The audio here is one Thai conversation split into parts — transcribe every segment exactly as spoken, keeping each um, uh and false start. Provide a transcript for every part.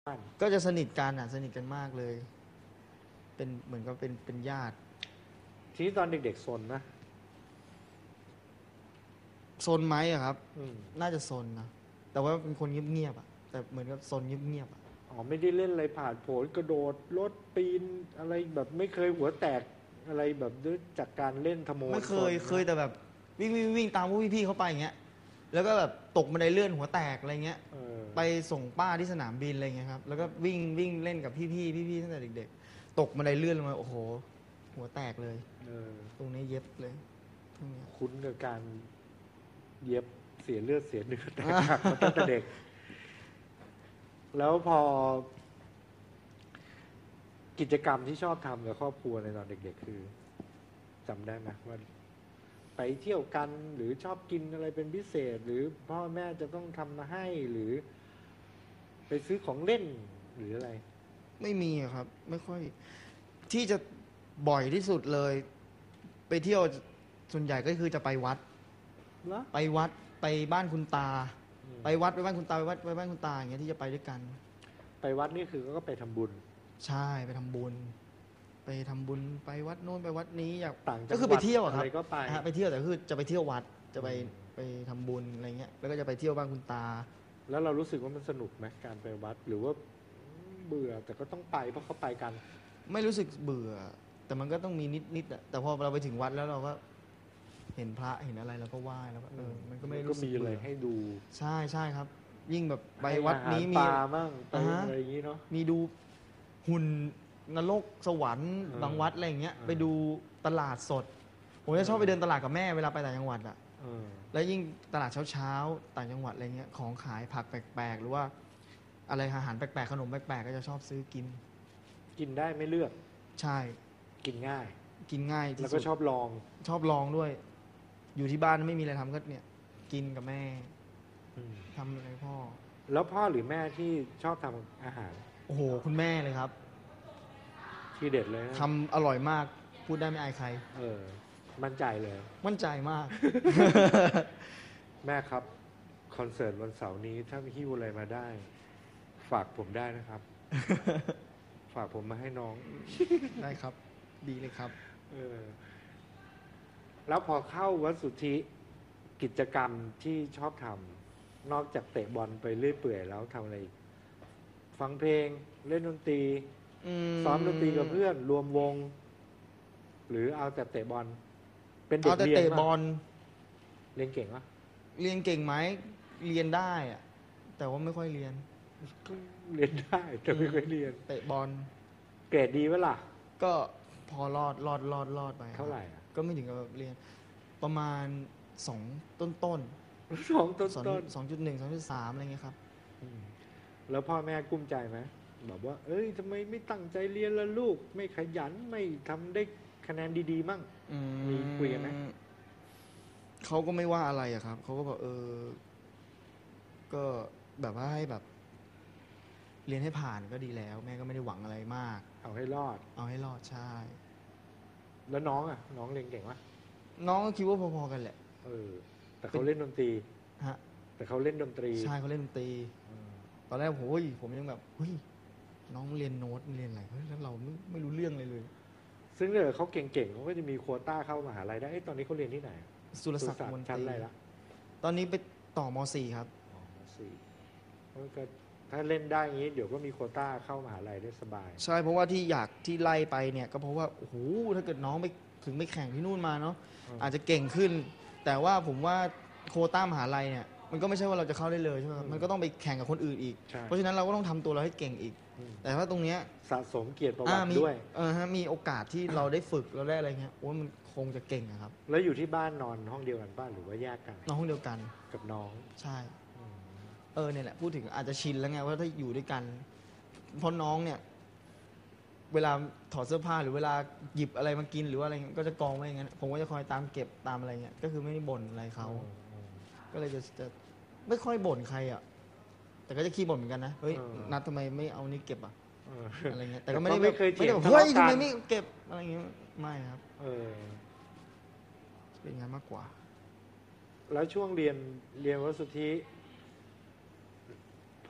บ้านก็จะสนิทกันอ่ะสนิทกันมากเลยเป็นเหมือนกับเป็นเป็นญาติทีนี้ตอนเด็กๆซนนะซนไหมอะครับอืมน่าจะซนนะแต่ว่าเป็นคนเงียบๆอ่ะแต่เหมือนกับซนเงียบๆอ่ะอ๋อไม่ได้เล่นอะไรผ่านโผนกระโดดรถปีนอะไรแบบไม่เคยหัวแตกอะไรแบบด้วยจากการเล่นทโมนไม่เคซนยเคยนะแต่แบบวิ่งวิ่งวิ่งตามพวกพี่ๆเขาไปอย่างเงี้ยแล้วก็แบบตกบันไดเลื่อนหัวแตกอะไรเงี้ยเออไปส่งป้าที่สนามบินอะไรเงี้ยครับแล้วก็วิ่งวิ่งเล่นกับพี่ๆพี่ๆตั้งแต่เด็กๆตกบันไดเลื่อนลงมาโอ้โหหัวแตกเลยเออตรงนี้เย็บเลยตรงเนี้ยคุ้นกับการเย็บเสียเลือดเสียเนื้อแตกหักมาตั้งแต่เด็กแล้วพอกิจกรรมที่ชอบทำกับครอบครัวในตอนเด็กๆคือจำได้ไหมว่าไปเที่ยวกันหรือชอบกินอะไรเป็นพิเศษหรือพ่อแม่จะต้องทำมาให้หรือไปซื้อของเล่นหรืออะไรไม่มีอะครับไม่ค่อยที่จะบ่อยที่สุดเลยไปเที่ยวส่วนใหญ่ก็คือจะไปวัดเหรอไปวัดไปบ้านคุณตาอืมไปวัดไปบ้านคุณตาไปวัดไปบ้านคุณตาอย่างเงี้ยที่จะไปด้วยกันไปวัดนี่คือก็ไปทำบุญใช่ไปทำบุญไปทำบุญไปวัดโน้นไปวัดนี้อยากต่างจัก็คือไปงหวัดเที่ยวอะครับอะไรก็ไปฮะไปเที่ยวแต่คือจะไปเที่ยววัดจะไปอืมไปทำบุญอะไรเงี้ยแล้วก็จะไปเที่ยวบ้านคุณตาแล้วเรารู้สึกว่ามันสนุกไหมการไปวัดหรือว่าเบื่อแต่ก็ต้องไปเพราะเขาไปกันไม่รู้สึกเบื่อแต่มันก็ต้องมีนิดนิดอะแต่พอเราไปถึงวัดแล้วเราก็เห็นพระเห็นอะไรเราก็ไหว้แล้วก็เออมันก็ไม่มันก็รู้สึกมีอะไรเบื่อให้ดูใช่ใช่ครับยิ่งแบบไปให้วัดอาหารนี้มีปลามั่งไปอ่าฮะอะไรอย่างนี้เนาะมีดูหุ่นนรกสวรรค์เออบางวัดอะไรอย่างเงี้ยเออไปดูตลาดสดผมจะชอบไปเดินตลาดกับแม่เวลาไปต่างจังหวัดอ่ะเออแล้วยิ่งตลาดเช้าๆต่างจังหวัดอะไรเงี้ยของขายผักแปลกๆหรือว่าอะไรอาหารแปลกๆขนมแปลกๆก็จะชอบซื้อกินกินได้ไม่เลือกใช่กินง่ายกินง่ายแล้ที่สุดวก็ชอบลองชอบลองด้วยอยู่ที่บ้านไม่มีอะไรทำก็เนี่ยกินกับแม่อืมทำอะไรพ่อแล้วพ่อหรือแม่ที่ชอบทำอาหารโอ้โหคุณแม่เลยครับที่เด็ดเลยนะทำอร่อยมากพูดได้ไม่อายใครเออมั่นใจเลยมั่นใจมากแม่ครับคอนเสิร์ตวันเสาร์นี้ถ้ามีหิ้วอะไรมาได้ ฝากผมได้นะครับ ฝากผมมาให้น้องได้ครับดีเลยครับเออแล้วพอเข้าวัดสุทธิกิจกรรมที่ชอบทำนอกจากเตะบอลไปเรื่อยเปื่อยแล้วทำอะไรอีกฟังเพลงเล่นดนตรีซ้อมดนตรีกับเพื่อนรวมวง หรือเอาแต่เตะบอลเป็นเด็เอาแต่กเรียนปะเตะบอลเรียนเก่งปะเรียนเก่งไหมเรียนได้อะแต่ว่าไม่ค่อยเรียนก็เรียนได้แต่ไม่เคยเรียนเตะบอลเกรดดีวะล่ะก็พอรอดรอดรอดรอดไปครับเท่าไหร่อ่ะก็ไม่ถึงกับแบบเรียนประมาณสองต้นต้นสองต้นสองต้นสองจุดหนึ่งสองจุดสามอะไรเงี้ยครับอืมแล้วพ่อแม่กุ้มใจไหมแบบว่า เอ้ยทำไมไม่ตั้งใจเรียนละลูก ไม่ขยันไม่ทำได้คะแนนดีๆมั่งอืมีคุยกันไหมเขาก็ไม่ว่าอะไรอะครับเขาก็บอกเออก็แบบว่าให้แบบ เรียนให้ผ่านก็ดีแล้วแม่ก็ไม่ได้หวังอะไรมากเอาให้รอดเอาให้รอดใช่แล้วน้องอ่ะ น้องเรียนเก่งปะน้องก็คิดว่าพอๆกันแหละเออ แต่เขาเล่นดนตรีฮะแต่เขาเล่นดนตรีใช่เขาเล่นดนตรีอืมตอนแรกผมเฮ้ยผมยังแบบเฮ้ยน้องเรียนโน้ตเรียนอะไรเฮ้ยแล้วเราไม่ไม่รู้เรื่องเลยเลยซึ่งถ้าเกิดเขาเก่งๆเขาก็จะมีโควต้าเข้ามหาลัยได้เอ้ยตอนนี้เขาเรียนที่ไหนสุรศักดิ์มนตรีชั้นอะไรละตอนนี้ไปต่อม .สี่ ครับอ๋อสี่ก็ถ้าเล่นได้อย่างนี้ เดี๋ยวก็มีโควต้าเข้ามหาลัยได้สบายใช่เพราะว่าที่อยากที่ไล่ไปเนี่ยก็เพราะว่าโอ้โหถ้าเกิดน้องไปถึงไปแข่งที่นู่นมาเนาะอืมอาจจะเก่งขึ้น แต่ว่าผมว่าโควต้ามหาลัยเนี่ยมันก็ไม่ใช่ว่าเราจะเข้าได้เลยใช่ไหมครับมันก็ต้องไปแข่งกับคนอื่นอีกใช่เพราะฉะนั้นเราก็ต้องทำตัวเราให้เก่งอีกอืมแต่ถ้าตรงเนี้ยสะสมเกียรติประวัอ่ามีติด้วยเออฮะมีโอกาสที่เราได้ฝึกเราได้อะไรเงี้ยโอ้ยมันคงจะเก่งอะครับแล้วอยู่ที่บ้านนอนห้องเดียวกันป้าหรือว่าแยกกันน้องห้องเดียวกันกับน้องใช่อืมเออเนี่ยแหละพูดถึงอาจจะชินแล้วไงว่าถ้าอยู่ด้วยกันเพราะน้องเนี่ย เวลาถอดเสื้อผ้าหรือเวลาหยิบอะไรมากินหรือว่าอะไรเงี้ยก็จะกองไว้อย่างนั้นผมก็จะคอยตามเก็บตามอะไรเงี้ยก็คือไม่ได้บ่นอะไรเขาก็เลยจะจะไม่ค่อยบ่นใครอ่ะแต่ก็จะขี้บ่นเหมือนกันนะเฮ้ยนัดทำไมไม่เอานี่เก็บอ่ะเอออะไรเงี้ยแต่ก็ไม่ได้ไม่เคยเถีไม่ยได้งแบบทะเฮ้ยเลาะทำกัไมนไม่เก็บอะไรเงี้ยไม่ครับเออเป็นงานมากกว่าแล้วช่วงเรียนเรียนวัดสุทธิพ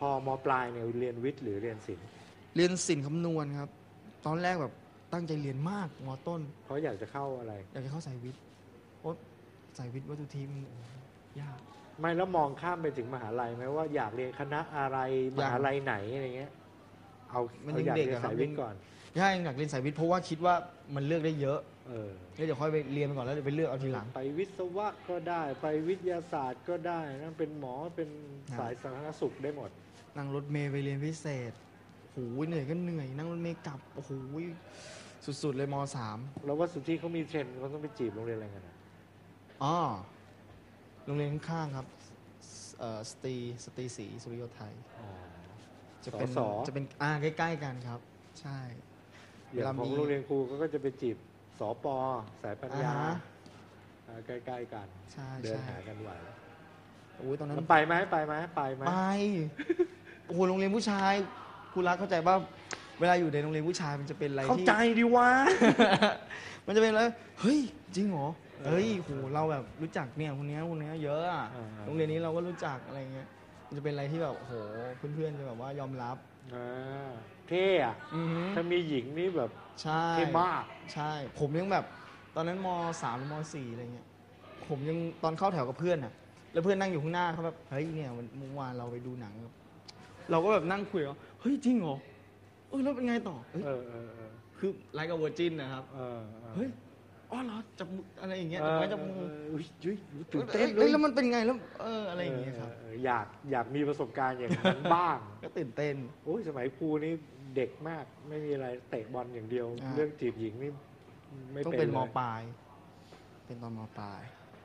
พอมปลายเนี่ยเรียนวิทย์หรือเรียนศิลป์เรียนศิลป์คำนวณครับ ตอนแรกแบบตั้งใจเรียนมากมอต้นเพราะอยากจะเข้าอะไรอยากจะเข้าสายวิทย์เพราะสายวิทย์วัตถุทีมนโอ้โหยากไม่แล้วมองข้ามไปถึงมหาลัยไหมว่าอยากเรียนคณะอะไรมอยากหาลัยไหนอะไรเงี้ยเอามันเอายังอยากเด็กเรียนอะครับสายวิทย์ก่อนย่ายังอยากเรียนสายวิทย์เพราะว่าคิดว่ามันเลือกได้เยอะเออแล้วเดี๋ยวค่อยไปเรียนไปก่อนแล้วเดี๋ยวไปเลือกเอาทีหลังไปวิศวะก็ได้ ไปวิทยาศาสตร์ก็ได้นั่นเป็นหมอเป็นครับสายสาธารณสุขได้หมดนั่งรถเมย์ไปเรียนพิเศษโอ้โหเหนื่อยก็เหนื่อย นั่งรถเมย์กลับโอ้โหสุดๆเลยมสามแล้วว่าสุดที่เขามีเทรนด์เขาต้องไปจีบโรงเรียนอะไรกันนะอ๋อโรงเรียนข้างๆครับเอ่อสตรีสตรีศรีสุริโยไทยอ๋อจะเป็นสสจะเป็นอ่าใกล้ๆกันครับ ใช่อย่างของเวลามีโรงเรียนครูเขาก็จะไปจีบสปสายปัญญาอ่าฮะอ่าใกล้ๆกันใช่เดินใช่หากันไหวโอ้ยตอนนั้นแล้วไปไหมไปไหมไปไหมไปโอ้โหโรงเรียนผู้ชายครูรักเข้าใจว่าเวลาอยู่ในโรงเรียนผู้ชายมันจะเป็นอะไรเข้าที่ใจดิวะมันจะเป็นอะไรเฮ้ยจริงเหรอเฮ้ยโหเราแบบรู้จักเนี่ยคนเนี้ยคนเนี้ยเยอะอะอ่าโรงเรียนนี้เราก็รู้จักอะไรเงี้ยมันจะเป็นอะไรที่แบบโอ้โหเพื่อนๆจะแบบว่ายอมรับอ่าเท่อะอือฮึถ้ามีหญิงนี่แบบใช่เท่มากใช่ ผมยังแบบ ตอนนั้นมสามหรือมสี่อะไรเงี้ยผมยังตอนเข้าแถวกับเพื่อนอ่ะ แล้วเพื่อนนั่งอยู่ข้างหน้าเขาแบบเฮ้ยเนี่ยวันเมื่อวานเราไปดูหนัง เราก็แบบนั่งคุยว่าเฮ้ยจริงเหรอเออแล้วเป็นไงต่อเฮ้ยเออเออเออคือไลค์กับเวอร์จินนะครับเออออเฮ้ยอ๋อเหรอจับมืออะไรอย่างเงี้ยเอจับอไม้จับมือเอออุ้ยอุ้ยตื่นเอ้เต้ยนเลเอ้ยยแล้วมันเป็นไงแล้วเอออะไรอย่างเงี้ยครับเอออยากอยากมีประสบการณ์อย่างนั้น บ้างก็ตื่นเต้นโอ้ยสมัยครูนี่เด็กมากไม่มีอะไรเตะบอลอย่างเดียวอ่าเรื่องจีบหญิงนี่ไม่ต้องเป็เป็น นเลมยปลาย เป็นตอนมปลาย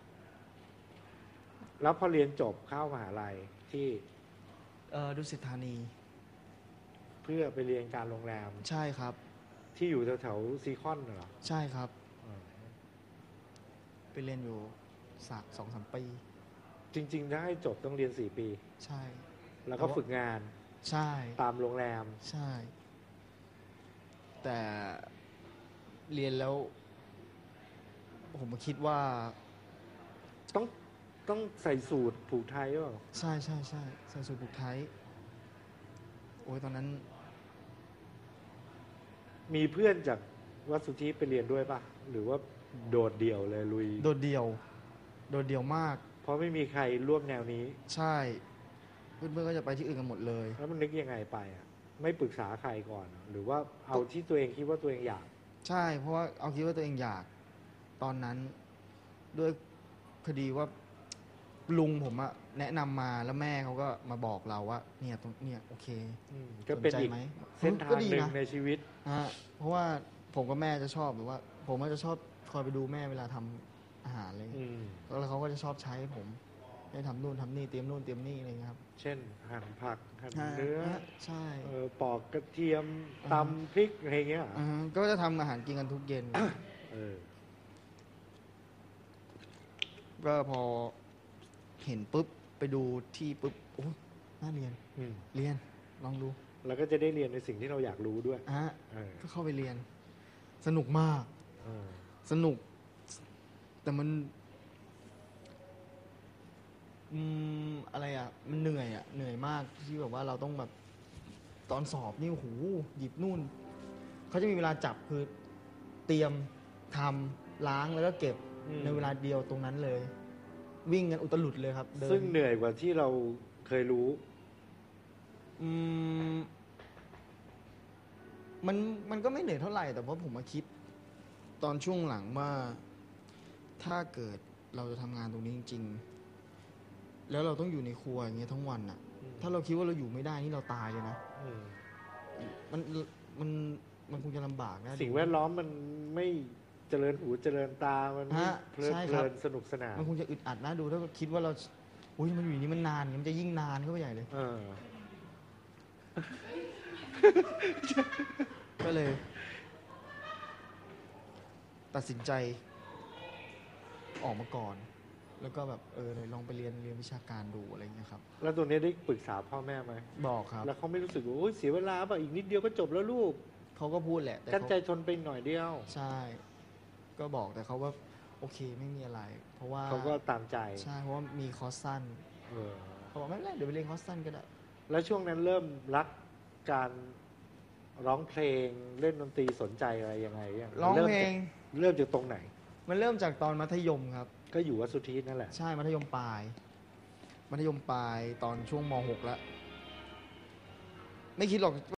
แล้วพอเรียนจบเข้ามหาลัยที่เออดุสิตธานีเพื่อไปเรียนการโรงแรมใช่ครับที่อยู่แถวๆซีคอนเหรอใช่ครับอ่าไปเรียนอยู่สักสองสามปีจริงๆถ้าให้จบต้องเรียนสี่ปีใช่แล้วก็แต่ว่าฝึกงานใช่ตามโรงแรมใช่ แต่เรียนแล้ว ผมคิดว่าต้องต้องใส่สูตรผูกไทยหรือเปล่าใช่ใช่ใช่ใส่สูทผูกไทยโอ้ยตอนนั้นมีเพื่อนจากวัดสุทธิไปเรียนด้วยป่ะ หรือว่าโดดเดี่ยวเลยลุยโดดเดี่ยว โดดเดี่ยวมากเพราะไม่มีใครร่วมแนวนี้ใช่ เพื่อนๆก็จะไปที่อื่นกันหมดเลยแล้วมันนึกยังไงไปอ่ะ ไม่ปรึกษาใครก่อนเหรอหรือว่าเอาที่ตัวเองคิดว่าตัวเองอยากใช่ เพราะว่าเอาคิดว่าตัวเองอยาก ตอนนั้น ด้วยคดีว่าลุงผมอะแนะนำมาแล้วแม่เขาก็มาบอกเราว่า เนี่ยตรงเนี่ยโอเคอืมก็เป็นสนใจอีกไหมเส้นทางก็ดีหนึ่งนะในชีวิตฮะเพราะว่าผมกับแม่จะชอบแบบว่า ผมก็จะชอบคอยไปดูแม่เวลาทำอาหารอะไรอย่างอืเงี้ยมแล้วเขาก็จะชอบใช้ผมให้ทำนู่นทำนี่เตรียมนู่นเตรียมนี่อะไรอย่างเงี้ยครับเช่น หั่นผัก หั่นเนื้อฮะใช่เออปอกกระเทียมอ่าตำพริกอะไรเงี้ยเหรออ่าฮะก็จะทำอาหารกินกันทุกเย็นเออก็พอเห็นปุ๊บ ไปดูที่ปุ๊บโอ้น่าเรียนอืมเรียนลองดูแล้วก็จะได้เรียนในสิ่งที่เราอยากรู้ด้วยอ่ะฮะเออก็เข้าไปเรียน สนุกมากเออสนุก แต่มัน อืมอะไรอ่ะ มันเหนื่อยอ่ะ เหนื่อยมากที่แบบว่าเราต้องแบบ ตอนสอบนี่โอ้โหหยิบนู่น เขาจะมีเวลาจับคือ เตรียมทำล้างแล้วก็เก็บอืมในเวลาเดียวตรงนั้นเลย วิ่งกันอุตลุดเลยครับเดินซึ่งเหนื่อยกว่าที่เราเคยรู้อืมมันมันก็ไม่เหนื่อยเท่าไหร่ แต่ว่าผมมาคิด ตอนช่วงหลังว่า ถ้าเกิดเราจะทำงานตรงนี้จริงๆ แล้วเราต้องอยู่ในครัวอย่างเงี้ยทั้งวันอ่ะอืมถ้าเราคิดว่าเราอยู่ไม่ได้นี่เราตายเลยนะอืมมันมันมันคงจะลำบากนะสิ่งแวดล้อมมันไม่เจริญหูเจริญตา มันไม่ฮะเพลิดใช่เพครัลิบนสนุกสนานมันคงจะอึดอัดนะดูถ้าคิดว่าเราอุ้ยมันอยู่อย่างนี้มันนานอย่างเงี้ยมันจะยิ่งนานเข้าไปใหญ่เลยเออก็เลย ตัดสินใจ ออกมาก่อน แล้วก็แบบเออเลยลองไปเรียนเรียนวิชาการดูอะไรเงี้ยครับแล้วตัวนี้ได้ปรึกษาพ่อแม่ไหมบอกครับแล้วเขาไม่รู้สึกว่าโอ้ยเสียเวลาป่ะอีกนิดเดียวก็จบแล้วลูกเขาก็พูดแหละ แต่กั้นเขาใจทนไปหน่อยเดียวใช่ ก็บอกแต่เขาว่า โอเคไม่มีอะไร เพราะว่าเขาก็ตามใจใช่เพราะว่ามีคอร์สสั้นเออเขาบอกไม่เป็นไรเดี๋ยวไปเรียนคอร์สสั้นก็ได้แล้วช่วงนั้นเริ่มรักการร้องเพลงเล่นดนตรีสนใจอะไรยังไงยังร้องริ่มเพลจากงเริ่มจากตรงไหนมันเริ่มจากตอนมัธยมครับก็อยู่วัดสุทธินั่นแหละใช่มัธยมปลาย มัธยมปลายตอนช่วงม .หก แล้ว ไม่คิดหรอก